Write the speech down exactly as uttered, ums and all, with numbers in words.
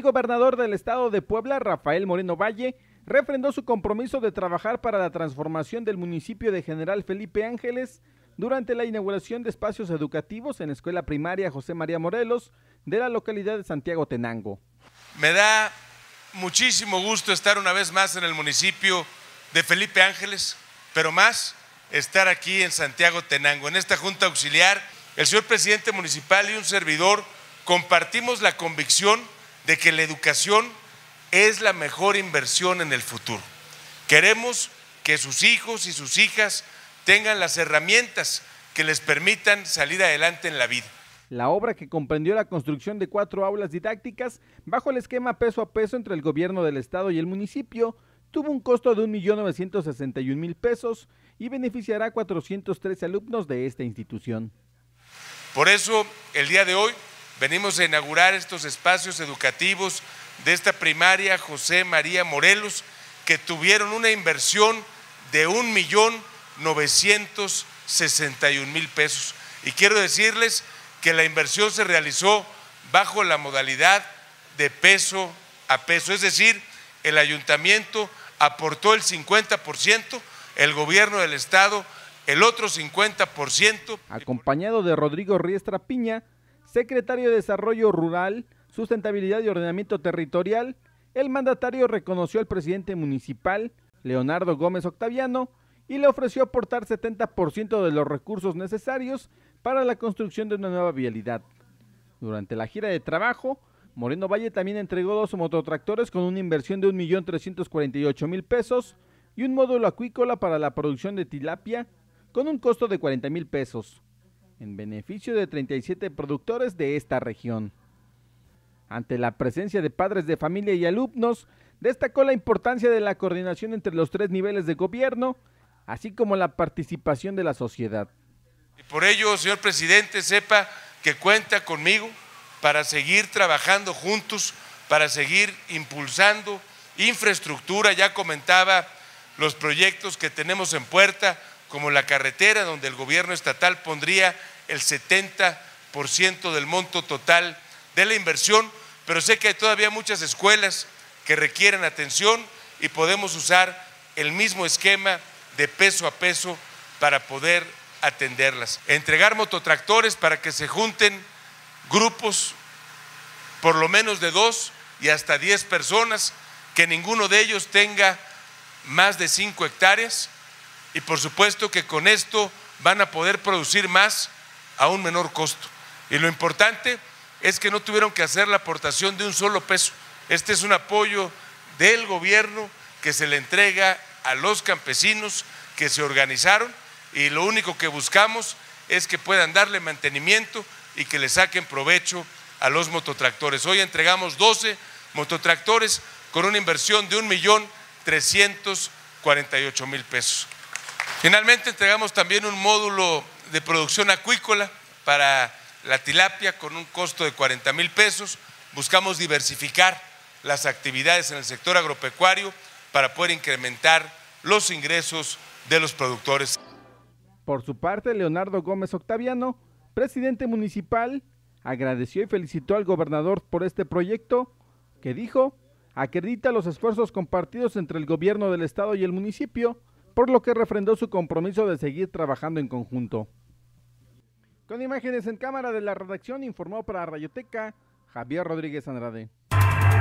gobernador del estado de Puebla, Rafael Moreno Valle, refrendó su compromiso de trabajar para la transformación del municipio de General Felipe Ángeles durante la inauguración de espacios educativos en la escuela primaria José María Morelos de la localidad de Santiago Tenango. Me da muchísimo gusto estar una vez más en el municipio de Felipe Ángeles, pero más estar aquí en Santiago Tenango. En esta junta auxiliar, el señor presidente municipal y un servidor compartimos la convicción de que la educación es la mejor inversión en el futuro. Queremos que sus hijos y sus hijas tengan las herramientas que les permitan salir adelante en la vida. La obra, que comprendió la construcción de cuatro aulas didácticas bajo el esquema peso a peso entre el gobierno del estado y el municipio, tuvo un costo de un millón novecientos sesenta y un mil pesos y beneficiará a cuatrocientos trece alumnos de esta institución. Por eso, el día de hoy venimos a inaugurar estos espacios educativos de esta primaria José María Morelos, que tuvieron una inversión de un millón novecientos sesenta y un mil pesos. Y quiero decirles que la inversión se realizó bajo la modalidad de peso a peso, es decir, el ayuntamiento aportó el cincuenta por ciento, el gobierno del estado el otro cincuenta por ciento. Acompañado de Rodrigo Riestra Piña, secretario de Desarrollo Rural, Sustentabilidad y Ordenamiento Territorial, el mandatario reconoció al presidente municipal, Leonardo Gómez Octaviano, y le ofreció aportar setenta por ciento de los recursos necesarios para la construcción de una nueva vialidad. Durante la gira de trabajo, Moreno Valle también entregó dos mototractores con una inversión de un millón trescientos cuarenta y ocho mil pesos y un módulo acuícola para la producción de tilapia con un costo de cuarenta mil pesos, en beneficio de treinta y siete productores de esta región. Ante la presencia de padres de familia y alumnos, destacó la importancia de la coordinación entre los tres niveles de gobierno, así como la participación de la sociedad. Y por ello, señor presidente, sepa que cuenta conmigo para seguir trabajando juntos, para seguir impulsando infraestructura. Ya comentaba los proyectos que tenemos en puerta, como la carretera, donde el gobierno estatal pondría el setenta por ciento del monto total de la inversión, pero sé que hay todavía muchas escuelas que requieren atención y podemos usar el mismo esquema de peso a peso para poder atenderlas. Entregar mototractores para que se junten grupos por lo menos de dos y hasta diez personas, que ninguno de ellos tenga más de cinco hectáreas, y por supuesto que con esto van a poder producir más a un menor costo. Y lo importante es que no tuvieron que hacer la aportación de un solo peso. Este es un apoyo del gobierno que se le entrega a los campesinos que se organizaron, y lo único que buscamos es que puedan darle mantenimiento y que le saquen provecho a los mototractores. Hoy entregamos doce mototractores con una inversión de un millón trescientos cuarenta y ocho mil pesos. Finalmente entregamos también un módulo de producción acuícola para la tilapia con un costo de cuarenta mil pesos. Buscamos diversificar las actividades en el sector agropecuario para poder incrementar los ingresos de los productores. Por su parte, Leonardo Gómez Octaviano, presidente municipal, agradeció y felicitó al gobernador por este proyecto, que dijo, acredita los esfuerzos compartidos entre el gobierno del estado y el municipio, por lo que refrendó su compromiso de seguir trabajando en conjunto. Con imágenes en cámara de la redacción, informó para Radioteca Javier Rodríguez Andrade.